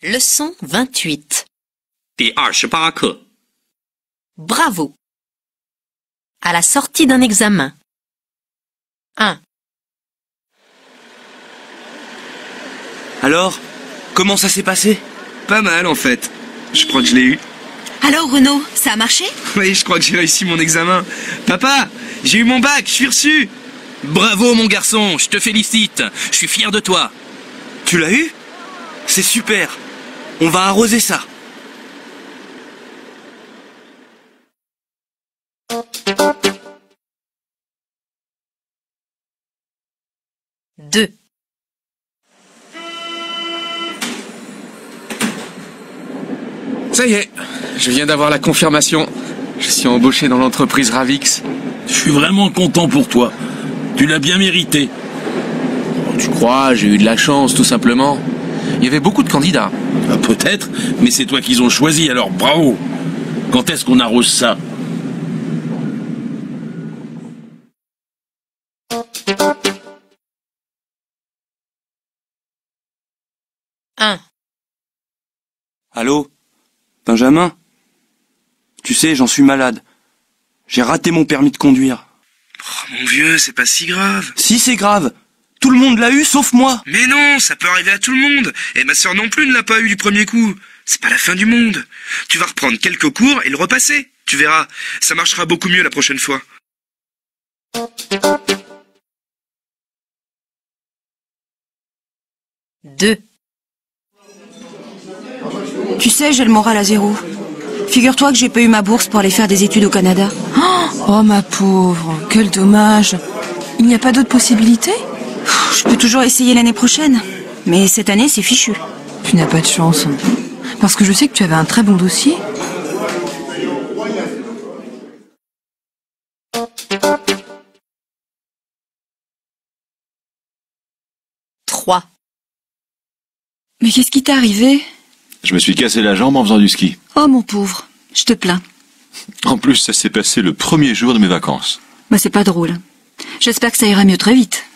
Leçon 28. 第28课。 Bravo. À la sortie d'un examen. 1. Alors, comment ça s'est passé? Pas mal en fait. Je crois que je l'ai eu. Alors Renaud, ça a marché? Oui, je crois que j'ai réussi mon examen. Papa, j'ai eu mon bac, je suis reçu. Bravo mon garçon, je te félicite. Je suis fier de toi. Tu l'as eu? C'est super. On va arroser ça. Deux. Ça y est, je viens d'avoir la confirmation. Je suis embauché dans l'entreprise Ravix. Je suis vraiment content pour toi. Tu l'as bien mérité. Tu crois, j'ai eu de la chance tout simplement. Il y avait beaucoup de candidats. Ah, peut-être, mais c'est toi qu'ils ont choisi, alors bravo. Quand est-ce qu'on arrose ça? Un. Allô? Benjamin? Tu sais, j'en suis malade. J'ai raté mon permis de conduire. Oh mon vieux, c'est pas si grave. Si, c'est grave. Tout le monde l'a eu, sauf moi. Mais non, ça peut arriver à tout le monde. Et ma sœur non plus ne l'a pas eu du premier coup. C'est pas la fin du monde. Tu vas reprendre quelques cours et le repasser. Tu verras, ça marchera beaucoup mieux la prochaine fois. Deux. Tu sais, j'ai le moral à zéro. Figure-toi que j'ai pas eu ma bourse pour aller faire des études au Canada. Oh ma pauvre, quel dommage. Il n'y a pas d'autre possibilité? Je peux toujours essayer l'année prochaine. Mais cette année, c'est fichu. Tu n'as pas de chance. Parce que je sais que tu avais un très bon dossier. Trois. Mais qu'est-ce qui t'est arrivé? Je me suis cassé la jambe en faisant du ski. Oh mon pauvre, je te plains. En plus, ça s'est passé le premier jour de mes vacances. Bah c'est pas drôle. J'espère que ça ira mieux très vite.